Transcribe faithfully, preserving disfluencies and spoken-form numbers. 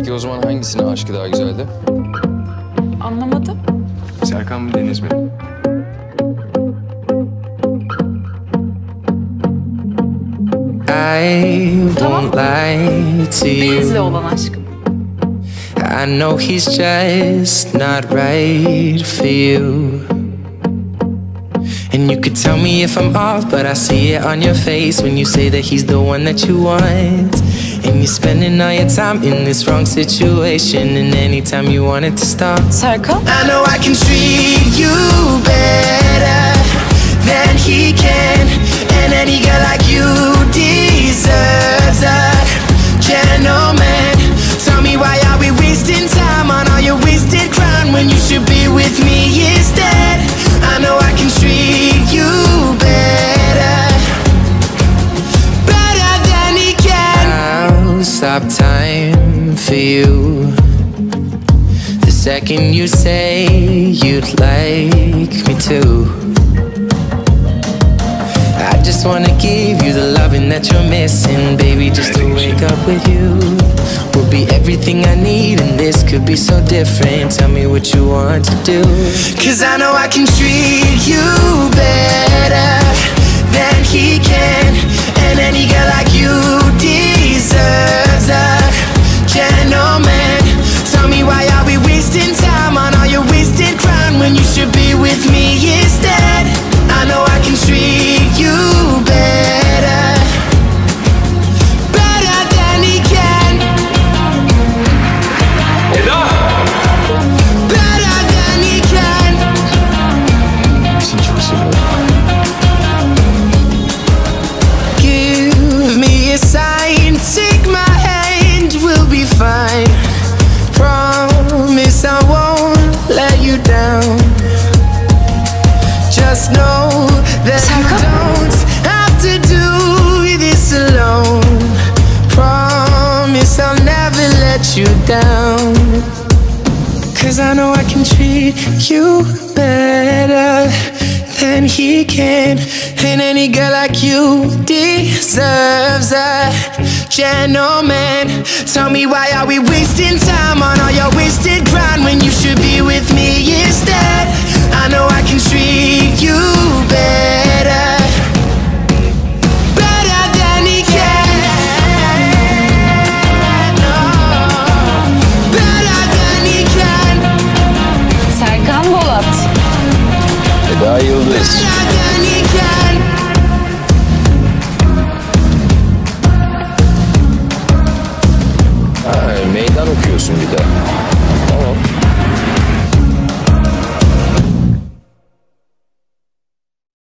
Peki o zaman hangisinin aşkı daha güzeldi? Anlamadım. Serkan mı Deniz mi? I won't lie to Deniz'le you. olan aşkım. I know he's just not right for you. And you could tell me if I'm off, but I see it on your face when you say that he's the one that you want. And you're spending all your time in this wrong situation, and anytime you want it to stop. Serkan? I know I can treat you better than he can, and any girl like you deserves a gentleman. Tell me why are we wasting time on all your wasted crown when you should be with me instead? I know I can treat you better, better than he can. I'll stop time for you the second you say you'd like me to. I just wanna give you the loving that you're missing, baby. Just to wake up with you will be everything I need, and this could be so different. Tell me what you want to do, 'cause I know I can treat you better than he can, and any girl like you deserves a gentleman. Tell me why are we wasting time on all your wasted crown when you should be with me instead? I know I can treat you better, better than he can. Eda! Better than he can. Seni çok seviyorum. Give me a sign, take my hand, we'll be fine. Promise I won't let you down. Just know that Serkan? you don't have to do this alone. Promise I'll never let you down, 'cause I know I can treat you better than he can, and any girl like you deserves a gentleman. Tell me why are we wasting time on all your wasted grind when you should be with me instead? I know I can treat you better, better than he can. Oh, better than he can. Serkan Bolat. Eda Yıldız. Better than he can. Ha, meydan okuyorsun bir de.